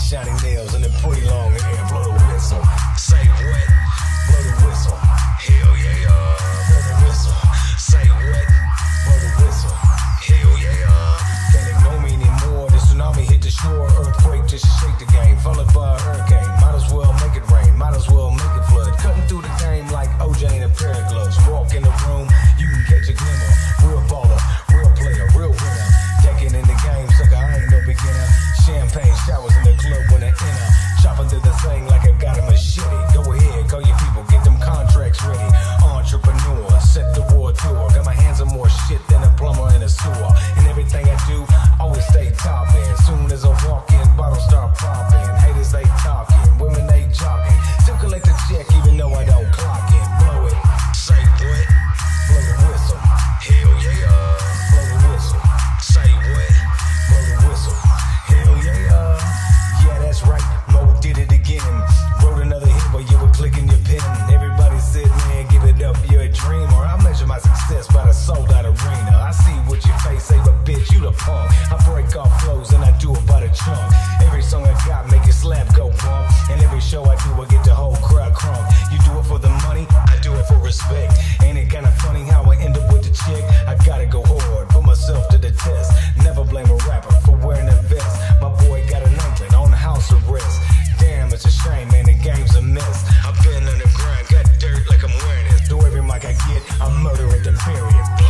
shiny nails and a pretty long hair. Blow the whistle. Say what? Blow the whistle. Hell yeah. Blow the whistle. Say what? Blow the whistle. Hell yeah. Can't ignore me anymore. The tsunami hit the shore. Earthquake just to shake the game. Followed by a hurricane. Might as well make it rain. Might as well make it flood. Cutting through the game like OJ in a pair of gloves. Walk in the room, you can catch a glimmer. Real baller, real player, real winner. Decking in the game, sucker, I ain't no beginner. Champagne showers in the club when I enter. Chopping through the thing like I got a machete. Go ahead, call your people, get them contracts ready. Entrepreneur, set the war tour. Got my hands on more shit than a plumber in a sewer. And everything I do, always stay topping. Soon as I walk in, bottles start popping. Haters, they talking, women, they jogging. Still collect the check even though I don't clock in. Blow it, say what? Blow the whistle. Hell yeah. Blow the whistle. Say what? Blow the whistle. Hell yeah. Yeah, that's right. Mo did it again. Wrote another hit while you were clicking your pen. Everybody said, man, give it up, you're a dreamer. I measure my success by the sold out arena. I see what your face say, but bitch, you the punk. I break off flows and I do it by the chunk. Every song I got make it slap go bump. And every show I do, I get the whole crowd crunk. You do it for the money, I do it for respect. Ain't it kinda funny how I end up with the chick? I gotta go hard, put myself to the test. Never blame a rapper for wearing a vest. My boy got an anklet on house arrest. Damn, it's a shame, man, the game's a mess. I've been underground, got dirt like I'm wearing it. Through every mic I get, I'm murdering the period.